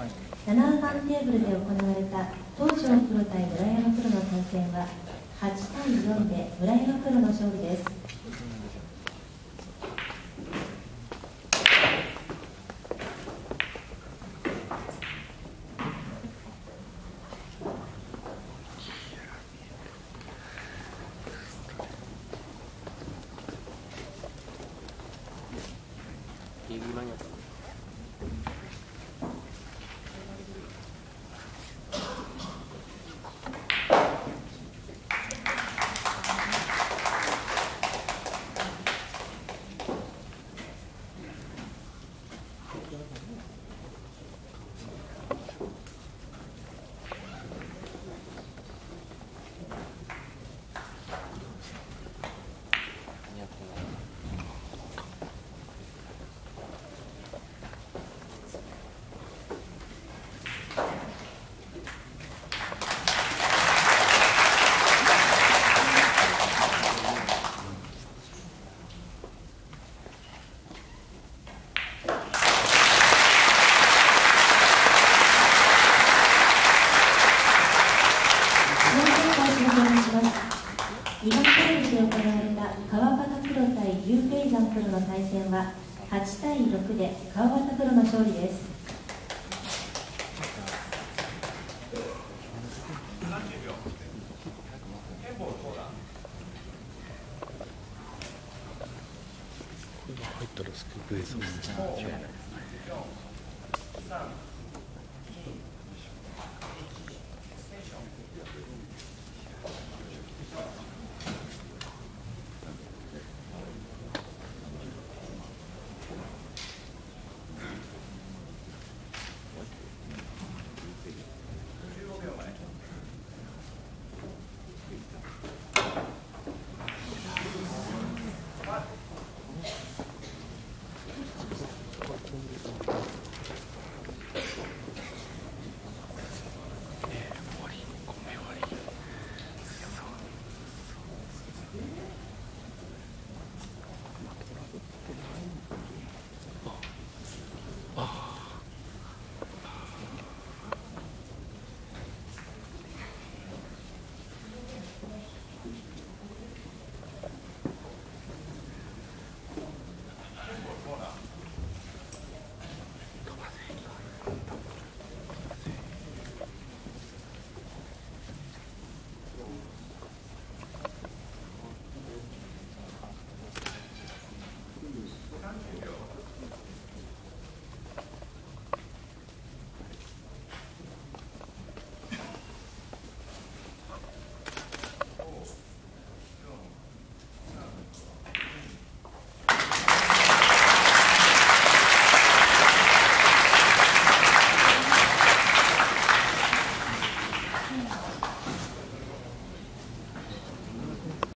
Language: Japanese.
7番テーブルで行われた東條プロ対村山プロの対戦は8対4で村山プロの勝利です。2番テーブルで行われた川端プロ対ユー・フェイザンプロの対戦は8対6で川端プロの勝利です。